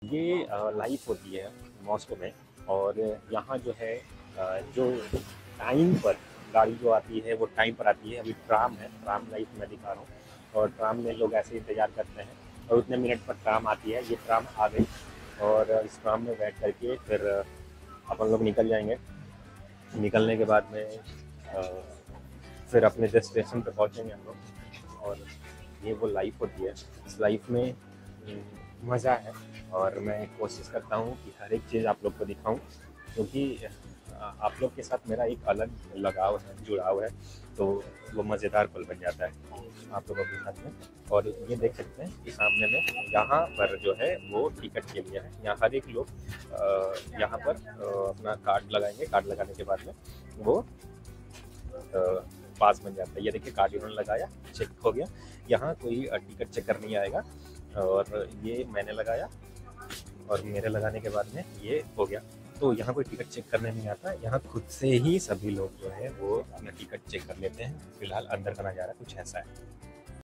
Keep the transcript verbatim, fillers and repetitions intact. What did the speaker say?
ये अ, लाइफ होती है मॉस्को में। और यहाँ जो है अ, जो टाइम पर गाड़ी जो आती है वो टाइम पर आती है। अभी ट्राम है, ट्राम लाइफ मैं दिखा रहा हूँ। और ट्राम में लोग ऐसे इंतज़ार करते हैं और उतने मिनट पर ट्राम आती है। ये ट्राम आ गई और इस ट्राम में बैठ करके फिर अपन लोग निकल जाएंगे। निकलने के बाद में अ, फिर अपने डेस्टिनेशन पे पहुँचेंगे हम लोग। और ये वो लाइफ होती है। इस लाइफ में उम, मज़ा है। और मैं कोशिश करता हूँ कि हर एक चीज़ आप लोग को दिखाऊँ, क्योंकि अ, आप लोग के साथ मेरा एक अलग लगाव है, जुड़ाव है। तो वो मज़ेदार पल बन जाता है आप लोगों के साथ में। और ये देख सकते हैं कि सामने में यहाँ पर जो है वो टिकट के लिए है। यहाँ हर एक लोग अ, यहाँ पर अ, अपना कार्ड लगाएँगे। कार्ड लगाने के बाद में वो अ, पास बन जाता है। ये देखिए कार्ड इन्होंने लगाया, चेक हो गया। यहाँ कोई अ, टिकट चेकर नहीं आएगा। और ये मैंने लगाया और मेरे लगाने के बाद में ये हो गया। तो यहाँ कोई टिकट चेक करने नहीं आता। यहाँ खुद से ही सभी लोग जो है वो अपना टिकट चेक कर लेते हैं। फिलहाल अंदर का नज़ारा कुछ ऐसा है।